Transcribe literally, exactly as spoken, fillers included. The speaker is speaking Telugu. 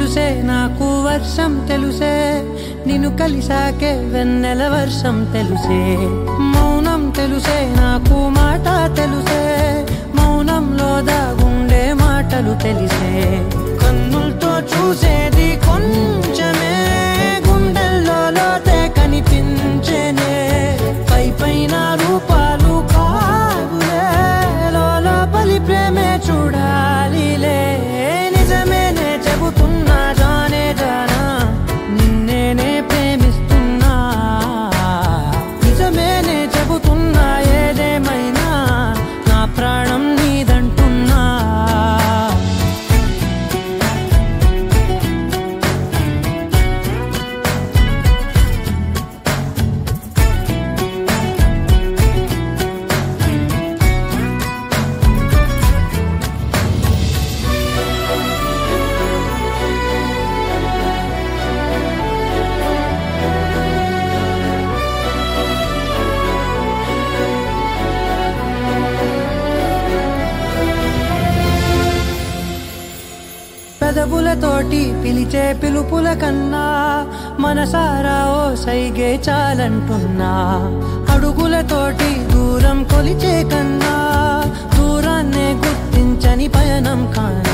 తెలుసే నాకు వర్షం తెలుసే నిన్ను కలిసాకే వెన్నెల వర్షం తెలుసే మౌనం తెలుసే నాకు మాట తెలుసే మౌనంలో దాగుండే మాటలు తెలిసే కన్నులతో చూసేది కొంచెమే గుండెల్లో లోతే కనిపించేనే పై పైన రూపాలు కాదులే లోపలి ప్రేమే చూడాలిలే నిజమేనే చెబుతున్నా జానే జానా నిన్నేనే ప్రేమిస్తున్నా నిజమేనే చెబుతున్నా ఏదేమైనా నా ప్రాణం నీదంటున్నా పెదవులతోటి పిలిచే పిలుపుల కన్నా మనసారా ఓ సైగే చాలంటున్నా అడుగులతోటి దూరం కొలిచే కన్నా దూరాన్నే గుర్తించని పయనం కాని